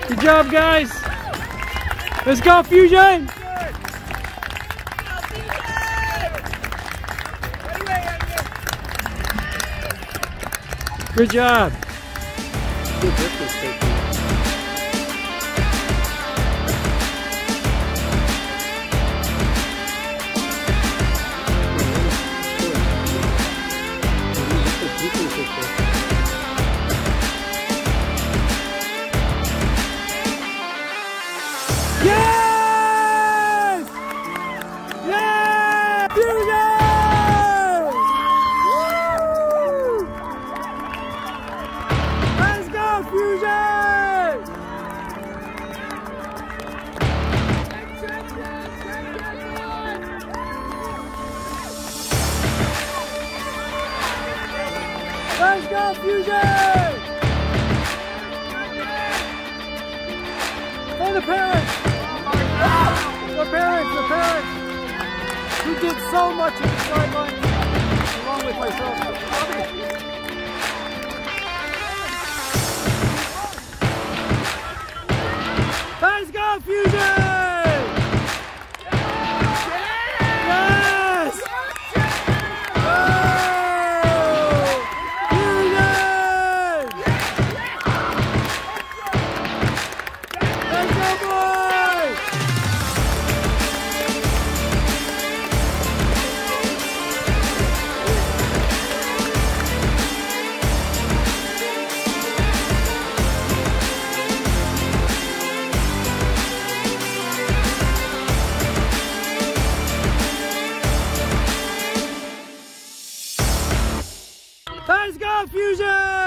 Good job, guys. Let's go, Fusion. Good job. Good distance taking. Yes! Yeah! Fusion! Woo! Let's go, Fusion! Let's go, Fusion! For the parents! The parents who did so much in the sidelines, along with myself. Let's go, Fusion! Yes! Oh! Fusion! Let's go, boys! Let's go, Fusion!